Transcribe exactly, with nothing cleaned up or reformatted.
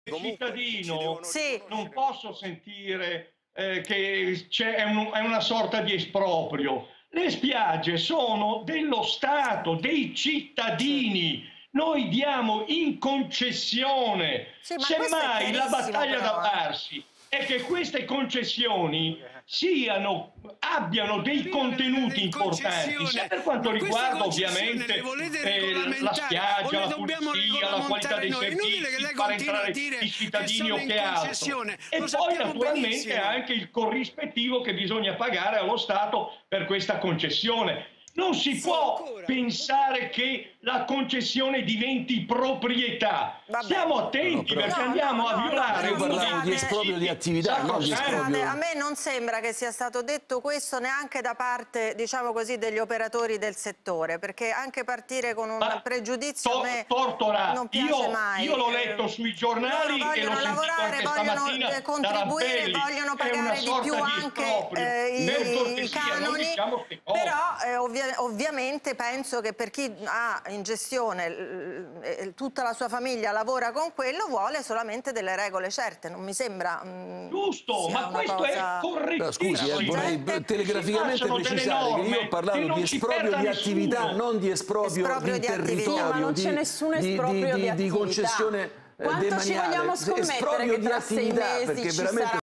cittadino Sì. non posso sentire eh, che c'è un, è una sorta di esproprio. Le spiagge sono dello Stato, dei cittadini. Noi diamo in concessione. Sì, ma Semmai la battaglia da però, farsi è che queste concessioni siano, abbiano dei contenuti importanti, sia per quanto riguarda ovviamente eh, la spiaggia, la pulizia, la qualità dei servizi, far entrare i cittadini o che altro. E poi naturalmente anche il corrispettivo che bisogna pagare allo Stato per questa concessione. Non si sì, può ancora. pensare che la concessione diventi proprietà. Vabbè. Stiamo attenti, no, perché no, andiamo no, a no, violare no, io parlavo di esproprio di attività, non di Scusate, esproprio. a me non sembra che sia stato detto questo neanche da parte, diciamo così, degli operatori del settore, perché anche partire con un Ma pregiudizio to a me Tortora, non piace io, mai. io l'ho letto sui giornali Loro e l'ho vogliono sentito lavorare, anche vogliono stamattina contribuire, da Rampelli. vogliono È una pagare di sorta più di anche esproprio. eh, Per i, cortesia, i canoni, non diciamo queste cose. però eh, ovvia ovviamente penso che per chi ha in gestione eh, tutta la sua famiglia lavora con quello, vuole solamente delle regole certe, non mi sembra mh, giusto, ma questo cosa... è correttissimo. Scusi, eh, vorrei telegraficamente precisare che io ho parlato di esproprio di attività, nessuno. non di esproprio, esproprio di, di territorio, ma non c'è di, nessun di, esproprio di, di, di, di concessione Quanto demaniale. ci vogliamo scommettere esproprio che di tra sei attività, mesi perché ci veramente sarà